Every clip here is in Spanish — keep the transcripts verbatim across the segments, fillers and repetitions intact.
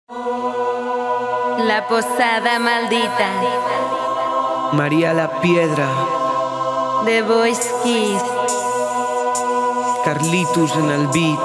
La posada maldita María la Piedra, The Voice Kiss, Carlitos en el beat.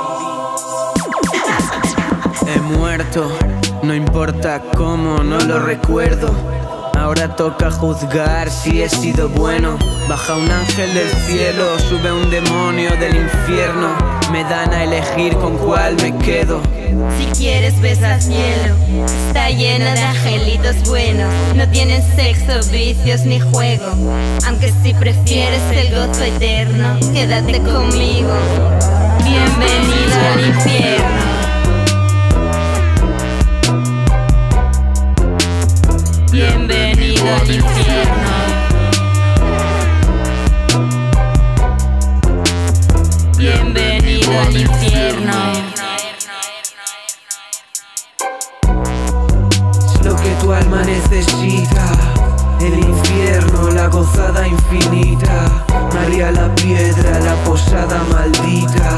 He muerto, no importa cómo, no lo recuerdo. Ahora toca juzgar si he sido bueno. Baja un ángel del cielo, sube un demonio del infierno. Me dan a elegir con cuál me quedo. Si quieres ves al cielo, está llena de angelitos buenos. No tienen sexo, vicios ni juego. Aunque si prefieres el gozo eterno, quédate conmigo. Bienvenido al infierno. Bienvenido al infierno. Bienvenido al infierno. Es lo que tu alma necesita, el infierno, la gozada infinita. María la Piedra, la posada maldita.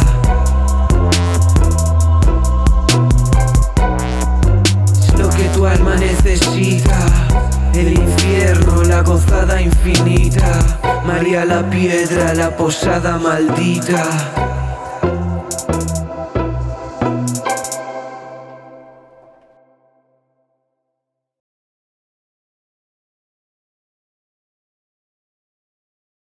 Es lo que tu alma necesita, el infierno, la gozada infinita. María la Piedra, la posada maldita.